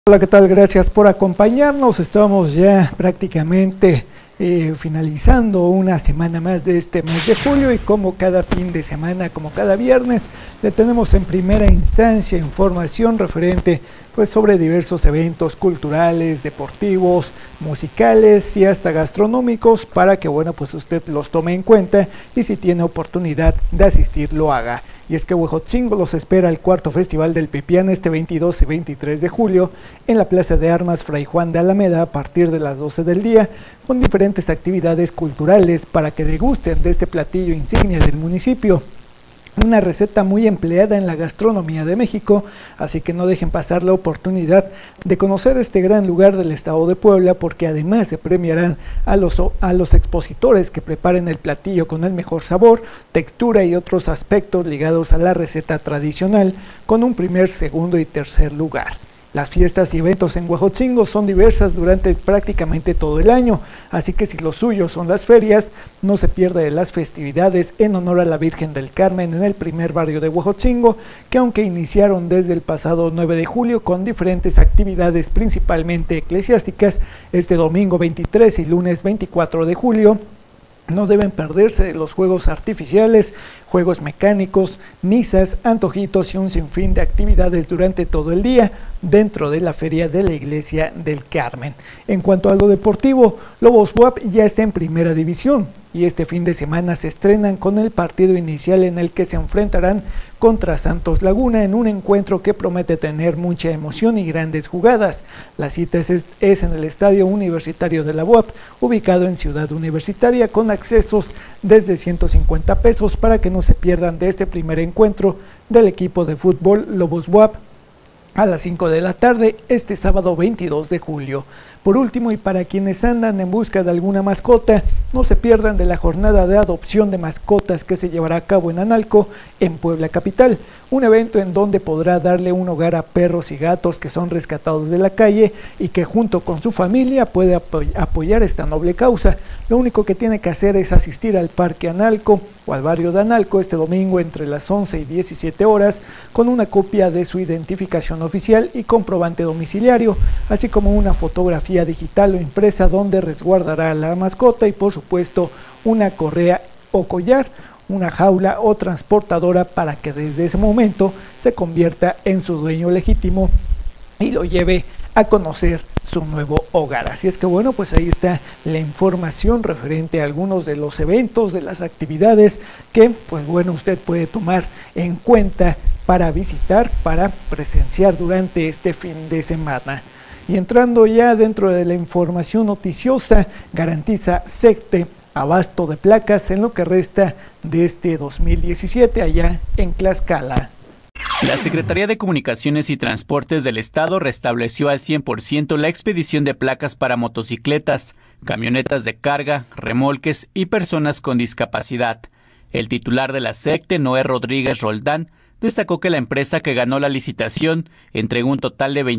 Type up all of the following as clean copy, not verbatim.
Hola, ¿qué tal? Gracias por acompañarnos. Estamos ya prácticamente finalizando una semana más de este mes de julio y como cada fin de semana, como cada viernes, le tenemos en primera instancia información referente pues sobre diversos eventos culturales, deportivos, musicales y hasta gastronómicos para que bueno pues usted los tome en cuenta y si tiene oportunidad de asistir lo haga. Y es que Huejotzingo los espera el cuarto Festival del Pipián este 22 y 23 de julio en la Plaza de Armas Fray Juan de Alameda a partir de las 12 del día, con diferentes actividades culturales para que degusten de este platillo insignia del municipio. Una receta muy empleada en la gastronomía de México, así que no dejen pasar la oportunidad de conocer este gran lugar del estado de Puebla, porque además se premiarán a los expositores que preparen el platillo con el mejor sabor, textura y otros aspectos ligados a la receta tradicional, con un primer, segundo y tercer lugar. Las fiestas y eventos en Huejotzingo son diversas durante prácticamente todo el año, así que si lo suyo son las ferias, no se pierda de las festividades en honor a la Virgen del Carmen en el primer barrio de Huejotzingo, que aunque iniciaron desde el pasado 9 de julio con diferentes actividades principalmente eclesiásticas, este domingo 23 y lunes 24 de julio, no deben perderse los juegos artificiales, juegos mecánicos, misas, antojitos y un sinfín de actividades durante todo el día dentro de la feria de la Iglesia del Carmen. En cuanto a lo deportivo, Lobos BUAP ya está en primera división y este fin de semana se estrenan con el partido inicial en el que se enfrentarán contra Santos Laguna en un encuentro que promete tener mucha emoción y grandes jugadas. La cita es en el Estadio Universitario de la BUAP, ubicado en Ciudad Universitaria, con accesos desde 150 pesos para que no se pierdan de este primer encuentro del equipo de fútbol Lobos BUAP a las 5 de la tarde este sábado 22 de julio. Por último, y para quienes andan en busca de alguna mascota, no se pierdan de la jornada de adopción de mascotas que se llevará a cabo en Analco, en Puebla Capital, un evento en donde podrá darle un hogar a perros y gatos que son rescatados de la calle y que junto con su familia puede apoyar esta noble causa. Lo único que tiene que hacer es asistir al Parque Analco o al barrio de Analco este domingo entre las 11 y 17 horas con una copia de su identificación oficial y comprobante domiciliario, así como una fotografía digital o impresa donde resguardará la mascota y por supuesto una correa o collar, una jaula o transportadora para que desde ese momento se convierta en su dueño legítimo y lo lleve a conocer su nuevo hogar. Así es que bueno, pues ahí está la información referente a algunos de los eventos, de las actividades que pues bueno usted puede tomar en cuenta para visitar, para presenciar durante este fin de semana. Y entrando ya dentro de la información noticiosa, garantiza SECTE abasto de placas en lo que resta de este 2017 allá en Tlaxcala. La Secretaría de Comunicaciones y Transportes del Estado restableció al 100% la expedición de placas para motocicletas, camionetas de carga, remolques y personas con discapacidad. El titular de la SECTE, Noé Rodríguez Roldán, destacó que la empresa que ganó la licitación entregó un total de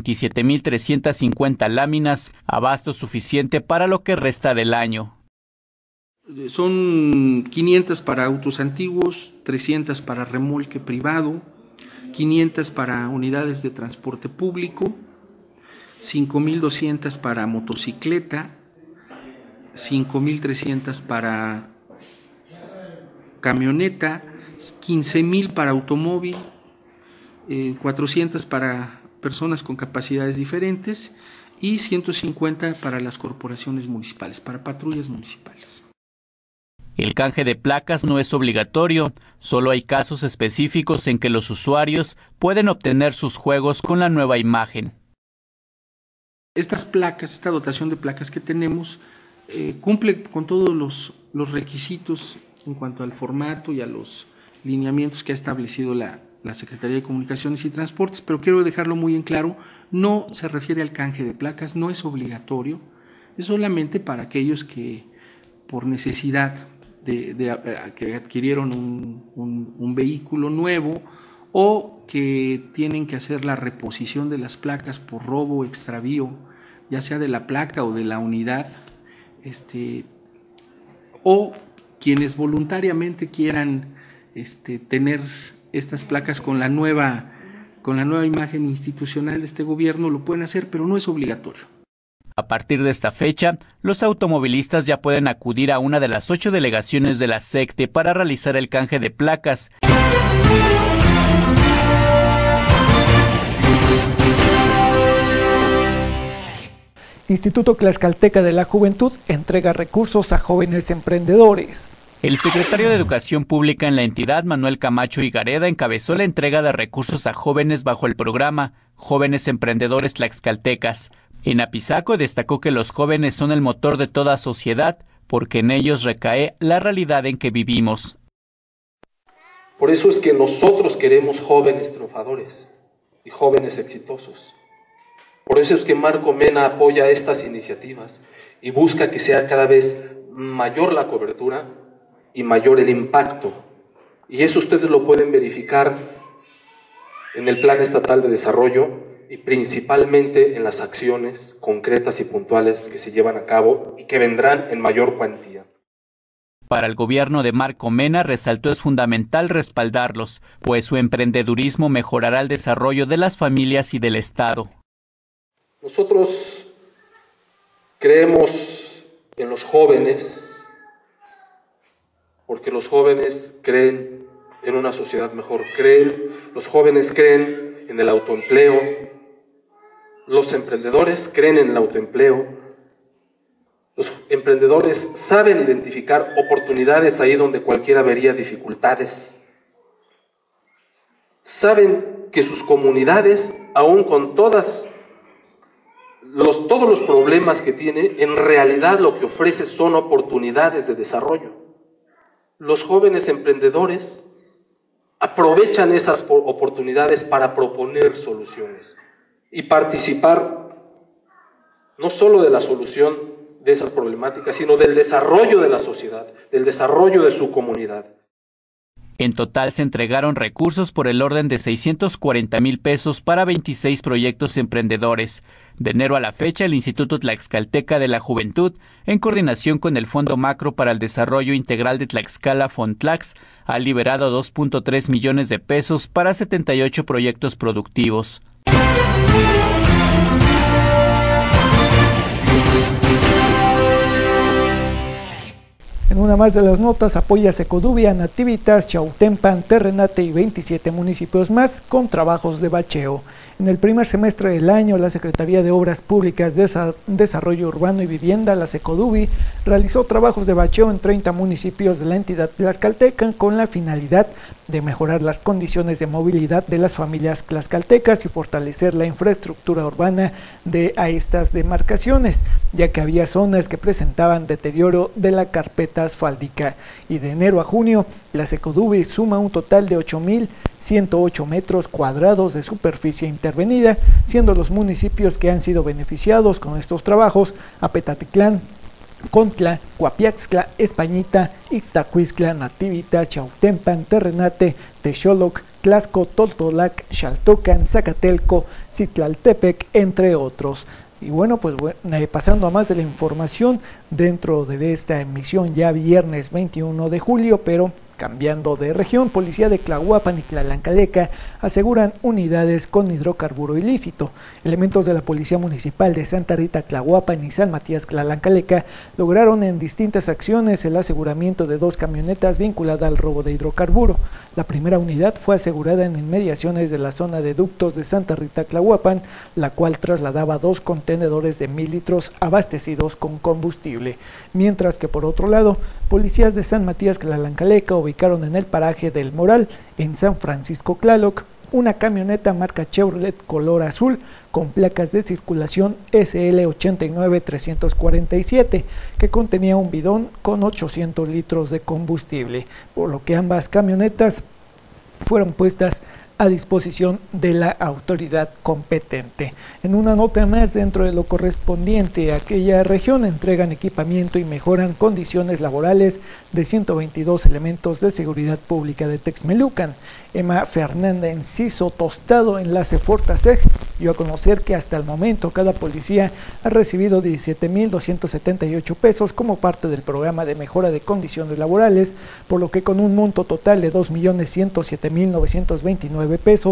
27.350 láminas, abasto suficiente para lo que resta del año. Son 500 para autos antiguos, 300 para remolque privado, 500 para unidades de transporte público, 5.200 para motocicleta, 5.300 para camioneta, 15.000 para automóvil, 400 para personas con capacidades diferentes y 150 para las corporaciones municipales, para patrullas municipales. El canje de placas no es obligatorio, solo hay casos específicos en que los usuarios pueden obtener sus juegos con la nueva imagen. Estas placas, esta dotación de placas que tenemos, cumple con todos los requisitos en cuanto al formato y a los lineamientos que ha establecido la Secretaría de Comunicaciones y Transportes, pero quiero dejarlo muy en claro, no se refiere al canje de placas, no es obligatorio, es solamente para aquellos que por necesidad que adquirieron un vehículo nuevo o que tienen que hacer la reposición de las placas por robo o extravío, ya sea de la placa o de la unidad, o quienes voluntariamente quieran tener estas placas con con la nueva imagen institucional de este gobierno lo pueden hacer, pero no es obligatorio. A partir de esta fecha, los automovilistas ya pueden acudir a una de las 8 delegaciones de la SECTE para realizar el canje de placas. Instituto Tlaxcalteca de la Juventud entrega recursos a jóvenes emprendedores. El secretario de Educación Pública en la entidad, Manuel Camacho Higareda, encabezó la entrega de recursos a jóvenes bajo el programa Jóvenes Emprendedores Tlaxcaltecas. En Apizaco destacó que los jóvenes son el motor de toda sociedad, porque en ellos recae la realidad en que vivimos. Por eso es que nosotros queremos jóvenes triunfadores y jóvenes exitosos. Por eso es que Marco Mena apoya estas iniciativas y busca que sea cada vez mayor la cobertura y mayor el impacto. Y eso ustedes lo pueden verificar en el Plan Estatal de Desarrollo y principalmente en las acciones concretas y puntuales que se llevan a cabo y que vendrán en mayor cuantía. Para el gobierno de Marco Mena, resaltó, es fundamental respaldarlos, pues su emprendedurismo mejorará el desarrollo de las familias y del Estado. Nosotros creemos en los jóvenes, porque los jóvenes creen en una sociedad mejor, los jóvenes creen en el autoempleo, los emprendedores creen en el autoempleo, los emprendedores saben identificar oportunidades ahí donde cualquiera vería dificultades, saben que sus comunidades, aún con todos los problemas que tiene, en realidad lo que ofrece son oportunidades de desarrollo. Los jóvenes emprendedores aprovechan esas oportunidades para proponer soluciones y participar no solo de la solución de esas problemáticas, sino del desarrollo de la sociedad, del desarrollo de su comunidad. En total se entregaron recursos por el orden de 640,000 pesos para 26 proyectos emprendedores. De enero a la fecha, el Instituto Tlaxcalteca de la Juventud, en coordinación con el Fondo Macro para el Desarrollo Integral de Tlaxcala, Fontlax, ha liberado 2.3 millones de pesos para 78 proyectos productivos. En una más de las notas, apoya Secodubia, Nativitas, Chautempan, Terrenate y 27 municipios más con trabajos de bacheo. En el primer semestre del año, la Secretaría de Obras Públicas, Desarrollo Urbano y Vivienda, la Secodubi, realizó trabajos de bacheo en 30 municipios de la entidad tlaxcalteca con la finalidad de mejorar las condiciones de movilidad de las familias tlaxcaltecas y fortalecer la infraestructura urbana de estas demarcaciones, ya que había zonas que presentaban deterioro de la carpeta asfáltica. Y de enero a junio, la Secodubi suma un total de 8.108 metros cuadrados de superficie intervenida, siendo los municipios que han sido beneficiados con estos trabajos Apetatitlán, Contla, Coapiaxtla, Españita, Ixtacuistla, Nativitas, Chautempan, Terrenate, Texoloc, Tlaxco, Toltolac, Xaltocan, Zacatelco, Citlaltepec, entre otros. Y bueno, pues pasando a más de la información dentro de esta emisión ya viernes 21 de julio, pero cambiando de región, policía de Tlahuapan y Tlalancalecca aseguran unidades con hidrocarburo ilícito. Elementos de la Policía Municipal de Santa Rita Tlahuapan y San Matías Tlalancalecca lograron en distintas acciones el aseguramiento de 2 camionetas vinculadas al robo de hidrocarburo. La primera unidad fue asegurada en inmediaciones de la zona de ductos de Santa Rita Tlahuapan, la cual trasladaba 2 contenedores de 1,000 litros abastecidos con combustible. Mientras que por otro lado, policías de San Matías Tlalancalecca ubicaron en el paraje del Moral, en San Francisco Tlaloc, una camioneta marca Chevrolet color azul con placas de circulación SL 89347 que contenía un bidón con 800 litros de combustible, por lo que ambas camionetas fueron puestas a disposición de la autoridad competente. En una nota más, dentro de lo correspondiente a aquella región, entregan equipamiento y mejoran condiciones laborales de 122 elementos de seguridad pública de Texmelucan. Emma Fernanda Enciso Tostado, enlace Fortaseg, dio a conocer que hasta el momento cada policía ha recibido 17,278 pesos como parte del programa de mejora de condiciones laborales, por lo que con un monto total de 2,107,929 pesos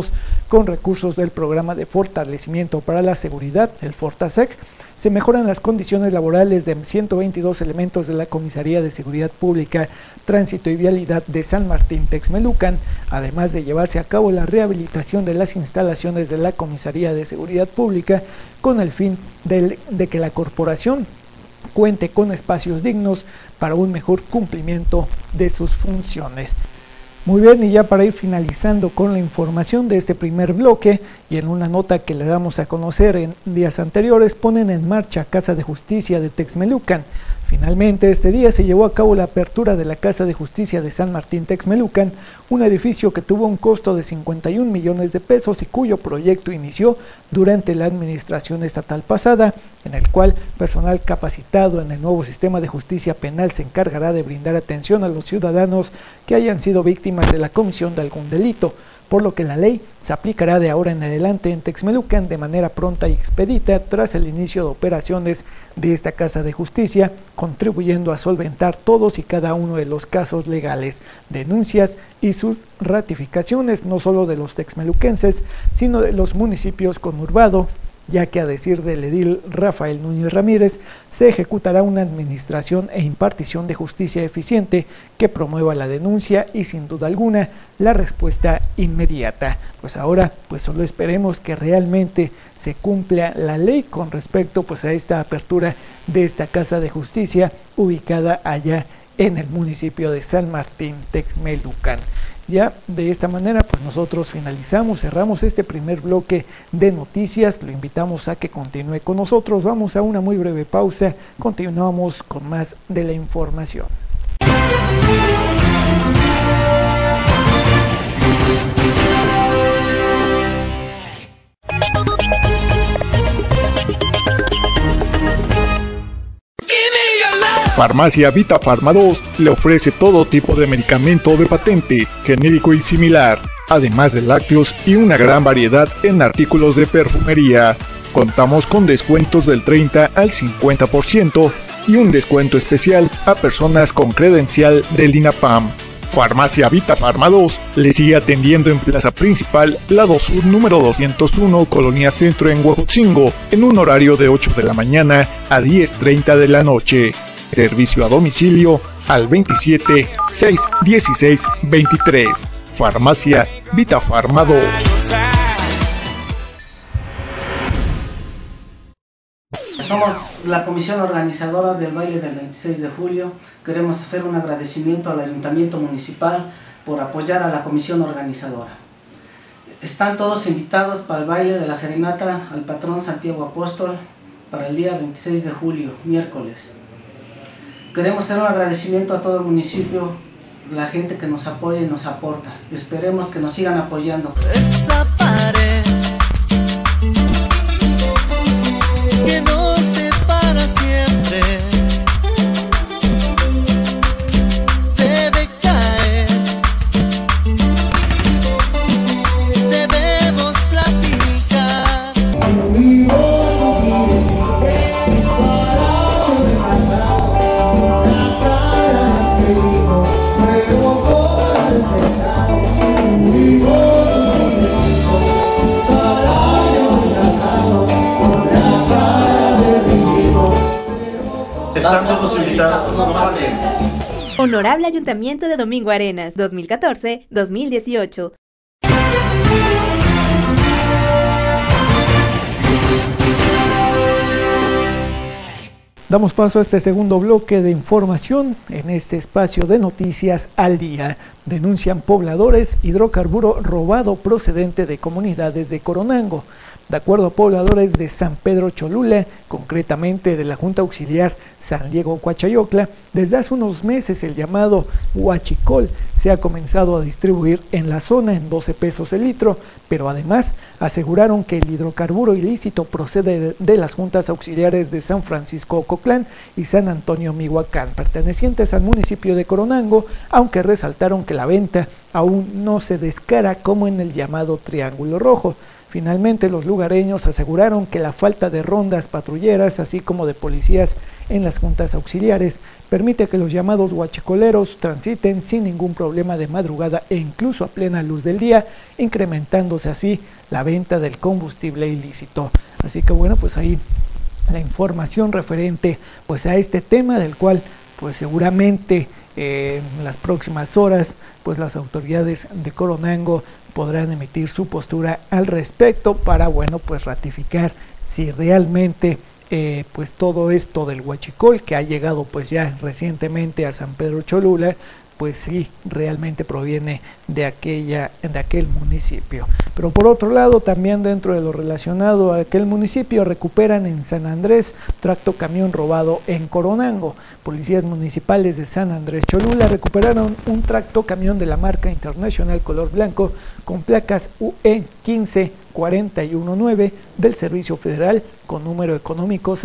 con recursos del Programa de Fortalecimiento para la Seguridad, el Fortasec, se mejoran las condiciones laborales de 122 elementos de la Comisaría de Seguridad Pública, Tránsito y Vialidad de San Martín Texmelucan, además de llevarse a cabo la rehabilitación de las instalaciones de la Comisaría de Seguridad Pública con el fin de que la corporación cuente con espacios dignos para un mejor cumplimiento de sus funciones. Muy bien, y ya para ir finalizando con la información de este primer bloque, y en una nota que le damos a conocer en días anteriores, ponen en marcha Casa de Justicia de Texmelucan. Finalmente, este día se llevó a cabo la apertura de la Casa de Justicia de San Martín Texmelucan, un edificio que tuvo un costo de 51 millones de pesos y cuyo proyecto inició durante la administración estatal pasada, en el cual personal capacitado en el nuevo sistema de justicia penal se encargará de brindar atención a los ciudadanos que hayan sido víctimas de la comisión de algún delito, por lo que la ley se aplicará de ahora en adelante en Texmelucan de manera pronta y expedita tras el inicio de operaciones de esta Casa de Justicia, contribuyendo a solventar todos y cada uno de los casos legales, denuncias y sus ratificaciones, no solo de los texmeluquenses, sino de los municipios conurbados, ya que a decir del edil Rafael Núñez Ramírez, se ejecutará una administración e impartición de justicia eficiente que promueva la denuncia y sin duda alguna la respuesta inmediata. Pues ahora solo esperemos que realmente se cumpla la ley con respecto a esta apertura de esta Casa de Justicia ubicada allá en el municipio de San Martín Texmelucan. Ya de esta manera nosotros cerramos este primer bloque de noticias. Lo invitamos a que continúe con nosotros. Vamos a una muy breve pausa, continuamos con más de la información. Farmacia Vita Farma 2 le ofrece todo tipo de medicamento de patente, genérico y similar, además de lácteos y una gran variedad en artículos de perfumería. Contamos con descuentos del 30 al 50% y un descuento especial a personas con credencial del INAPAM. Farmacia Vita Farma 2 le sigue atendiendo en Plaza Principal, Lado Sur número 201, Colonia Centro en Huejotzingo, en un horario de 8 de la mañana a 10:30 de la noche. Servicio a domicilio al 27 616 23. Farmacia Vita Farma 2. Somos la comisión organizadora del baile del 26 de julio. Queremos hacer un agradecimiento al Ayuntamiento Municipal por apoyar a la comisión organizadora. Están todos invitados para el baile de la serenata al patrón Santiago Apóstol para el día 26 de julio, miércoles. Queremos hacer un agradecimiento a todo el municipio, la gente que nos apoya y nos aporta. Esperemos que nos sigan apoyando. Esa pared que nos separa siempre debe caer. Debemos platicar. Están todos invitados, no falten. Honorable Ayuntamiento de Domingo Arenas, 2014-2018. Damos paso a este segundo bloque de información en este espacio de Noticias al Día. Denuncian pobladores hidrocarburo robado procedente de comunidades de Coronango. De acuerdo a pobladores de San Pedro Cholula, concretamente de la Junta Auxiliar San Diego Coachayocla, desde hace unos meses el llamado huachicol se ha comenzado a distribuir en la zona en 12 pesos el litro, pero además aseguraron que el hidrocarburo ilícito procede de las juntas auxiliares de San Francisco Ococlán y San Antonio Mihuacán, pertenecientes al municipio de Coronango, aunque resaltaron que la venta aún no se descara como en el llamado Triángulo Rojo. Finalmente, los lugareños aseguraron que la falta de rondas patrulleras, así como de policías en las juntas auxiliares, permite que los llamados huachicoleros transiten sin ningún problema de madrugada e incluso a plena luz del día, incrementándose así la venta del combustible ilícito. Así que bueno, pues ahí la información referente pues a este tema, del cual pues seguramente en las próximas horas pues las autoridades de Coronango podrán emitir su postura al respecto para, bueno, pues ratificar si realmente pues todo esto del huachicol que ha llegado pues ya recientemente a San Pedro Cholula, pues sí, realmente proviene de aquel municipio. Pero por otro lado, también dentro de lo relacionado a aquel municipio, recuperan en San Andrés tracto camión robado en Coronango. Policías municipales de San Andrés Cholula recuperaron un tracto camión de la marca internacional color blanco con placas UE 15419 del Servicio Federal con número económico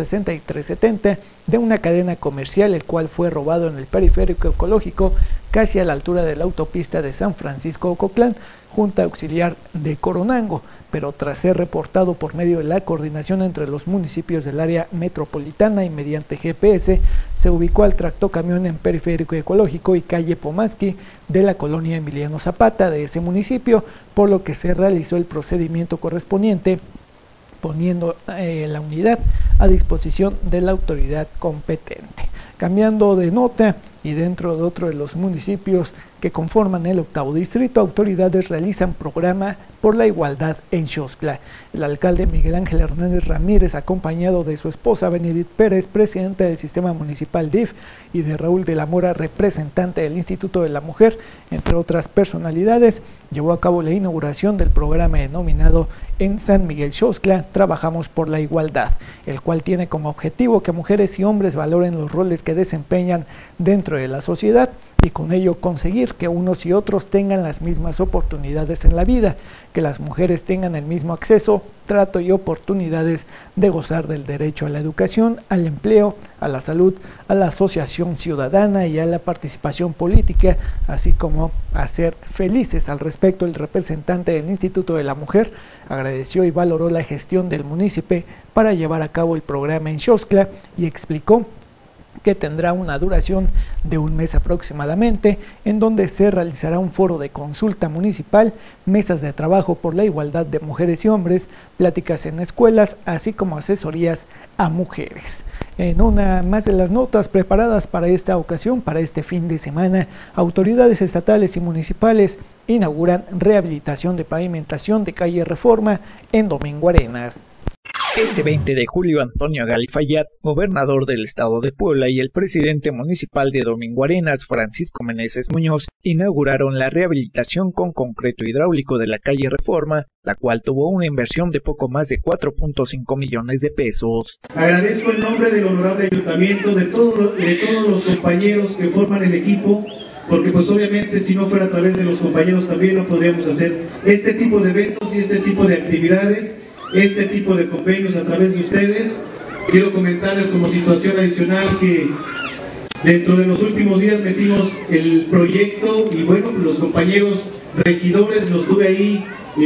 6370 de una cadena comercial, el cual fue robado en el periférico ecológico casi a la altura de la autopista de San Francisco Ocotlán, Junta Auxiliar de Coronango, pero tras ser reportado por medio de la coordinación entre los municipios del área metropolitana y mediante GPS, se ubicó al tractocamión en periférico ecológico y calle Pomansky de la colonia Emiliano Zapata de ese municipio, por lo que se realizó el procedimiento correspondiente, poniendo la unidad a disposición de la autoridad competente. Cambiando de nota, y dentro de otro de los municipios que conforman el octavo distrito, autoridades realizan programa por la igualdad en Xoxtla. El alcalde Miguel Ángel Hernández Ramírez, acompañado de su esposa Benedit Pérez, presidenta del sistema municipal DIF, y de Raúl de la Mora, representante del Instituto de la Mujer, entre otras personalidades, llevó a cabo la inauguración del programa denominado En San Miguel Xoxtla Trabajamos por la Igualdad, el cual tiene como objetivo que mujeres y hombres valoren los roles que desempeñan dentro de la sociedad y con ello conseguir que unos y otros tengan las mismas oportunidades en la vida, que las mujeres tengan el mismo acceso, trato y oportunidades de gozar del derecho a la educación, al empleo, a la salud, a la asociación ciudadana y a la participación política, así como a ser felices. Al respecto, el representante del Instituto de la Mujer agradeció y valoró la gestión del municipio para llevar a cabo el programa en Xoxtla y explicó que tendrá una duración de un mes aproximadamente, en donde se realizará un foro de consulta municipal, mesas de trabajo por la igualdad de mujeres y hombres, pláticas en escuelas, así como asesorías a mujeres. En una más de las notas preparadas para esta ocasión, para este fin de semana, autoridades estatales y municipales inauguran rehabilitación de pavimentación de calle Reforma en Domingo Arenas. Este 20 de julio, Antonio Galifayat, gobernador del estado de Puebla, y el presidente municipal de Domingo Arenas, Francisco Meneses Muñoz, inauguraron la rehabilitación con concreto hidráulico de la calle Reforma, la cual tuvo una inversión de poco más de 4.5 millones de pesos. Agradezco en nombre del honorable ayuntamiento, de todos los compañeros que forman el equipo, porque pues obviamente si no fuera a través de los compañeros también no podríamos hacer este tipo de eventos y este tipo de actividades, este tipo de convenios a través de ustedes. Quiero comentarles como situación adicional que dentro de los últimos días metimos el proyecto y bueno, los compañeros regidores los tuve ahí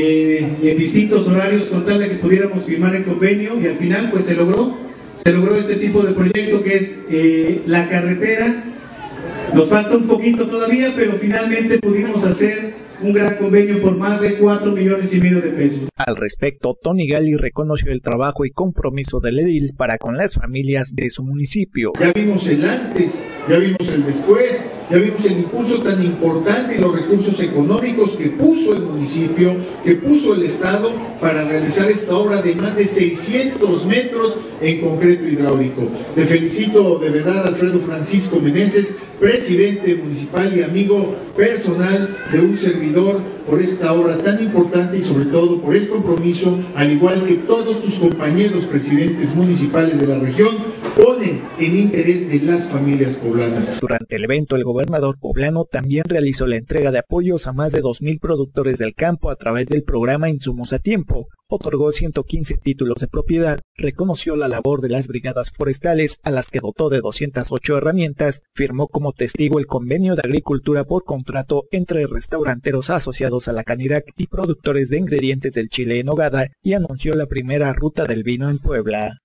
en distintos horarios con tal de que pudiéramos firmar el convenio y al final pues se logró este tipo de proyecto que es la carretera. Nos falta un poquito todavía, pero finalmente pudimos hacer un gran convenio por más de 4,5 millones de pesos. Al respecto, Tony Gali reconoció el trabajo y compromiso del edil para con las familias de su municipio. Ya vimos el antes, ya vimos el después, ya vimos el impulso tan importante y los recursos económicos que puso el municipio, que puso el Estado para realizar esta obra de más de 600 metros en concreto hidráulico. Te felicito de verdad, Alfredo Francisco Meneses, presidente municipal y amigo personal de un servidor, por esta obra tan importante y sobre todo por el compromiso, al igual que todos tus compañeros presidentes municipales de la región, ponen en interés de las familias poblanas. Durante el evento, el gobernador gobernador poblano también realizó la entrega de apoyos a más de 2,000 productores del campo a través del programa Insumos a Tiempo. Otorgó 115 títulos de propiedad, reconoció la labor de las brigadas forestales, a las que dotó de 208 herramientas, firmó como testigo el convenio de agricultura por contrato entre restauranteros asociados a la Canirac y productores de ingredientes del chile en nogada, y anunció la primera ruta del vino en Puebla.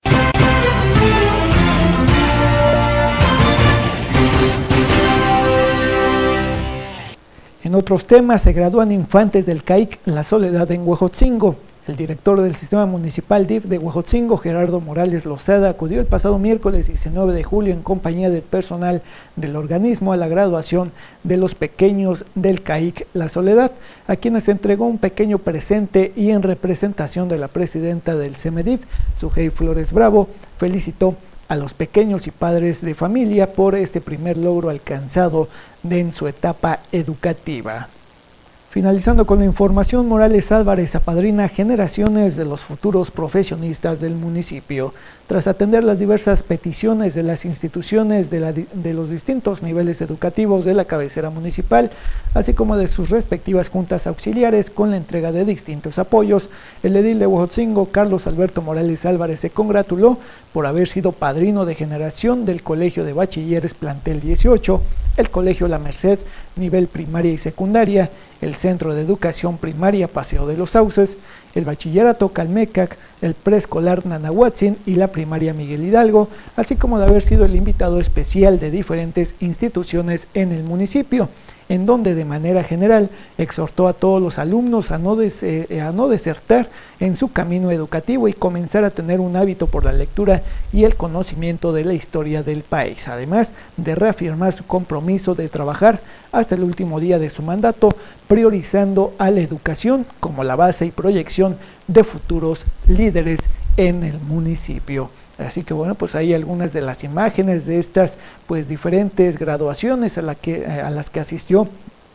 En otros temas, se gradúan infantes del CAIC La Soledad en Huejotzingo. El director del Sistema Municipal DIF de Huejotzingo, Gerardo Morales Lozada, acudió el pasado miércoles 19 de julio en compañía del personal del organismo a la graduación de los pequeños del CAIC La Soledad, a quienes entregó un pequeño presente, y en representación de la presidenta del CEMEDIF, Sujei Flores Bravo, felicitó a los pequeños y padres de familia por este primer logro alcanzado en su etapa educativa. Finalizando con la información, Morales Álvarez apadrina generaciones de los futuros profesionistas del municipio. Tras atender las diversas peticiones de las instituciones de los distintos niveles educativos de la cabecera municipal, así como de sus respectivas juntas auxiliares con la entrega de distintos apoyos, el edil de Huejotzingo, Carlos Alberto Morales Álvarez, se congratuló por haber sido padrino de generación del Colegio de Bachilleres Plantel 18, el Colegio La Merced, nivel primaria y secundaria, el Centro de Educación Primaria Paseo de los Sauces, el Bachillerato Calmecac, el Preescolar Nanahuatzin y la Primaria Miguel Hidalgo, así como de haber sido el invitado especial de diferentes instituciones en el municipio, en donde de manera general exhortó a todos los alumnos a no desertar en su camino educativo y comenzar a tener un hábito por la lectura y el conocimiento de la historia del país, además de reafirmar su compromiso de trabajar hasta el último día de su mandato, priorizando a la educación como la base y proyección de futuros líderes en el municipio. Así que bueno, pues hay algunas de las imágenes de estas pues diferentes graduaciones a las que asistió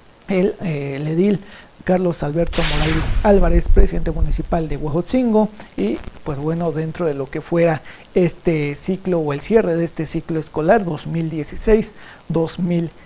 el edil Carlos Alberto Morales Álvarez, presidente municipal de Huejotzingo, y pues bueno, dentro de lo que fuera este ciclo o el cierre de este ciclo escolar 2016-2017.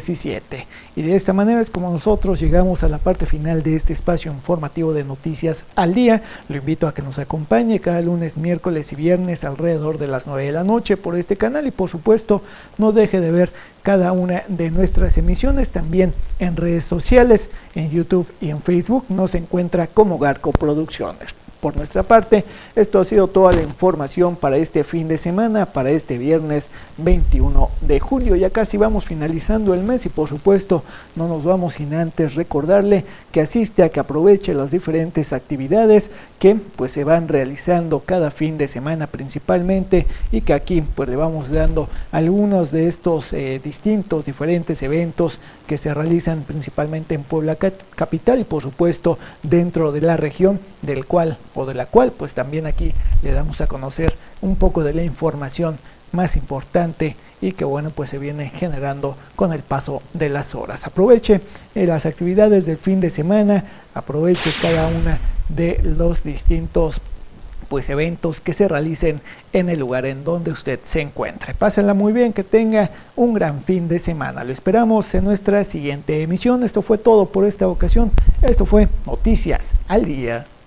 Y de esta manera es como nosotros llegamos a la parte final de este espacio informativo de Noticias al Día. Lo invito a que nos acompañe cada lunes, miércoles y viernes alrededor de las 9 de la noche por este canal, y por supuesto no deje de ver cada una de nuestras emisiones también en redes sociales, en YouTube y en Facebook. Nos encuentra como Garco Producciones. Por nuestra parte, esto ha sido toda la información para este fin de semana, para este viernes 21 de julio. Ya casi vamos finalizando el mes y por supuesto no nos vamos sin antes recordarle que asiste, a que aproveche las diferentes actividades que pues se van realizando cada fin de semana principalmente, y que aquí pues le vamos dando algunos de estos diferentes eventos que se realizan principalmente en Puebla capital y por supuesto dentro de la región de la cual pues también aquí le damos a conocer un poco de la información más importante y que bueno pues se viene generando con el paso de las horas. Aproveche las actividades del fin de semana, aproveche cada una de los distintos pues eventos que se realicen en el lugar en donde usted se encuentre. Pásenla muy bien, que tenga un gran fin de semana. Lo esperamos en nuestra siguiente emisión. Esto fue todo por esta ocasión. Esto fue Noticias al Día.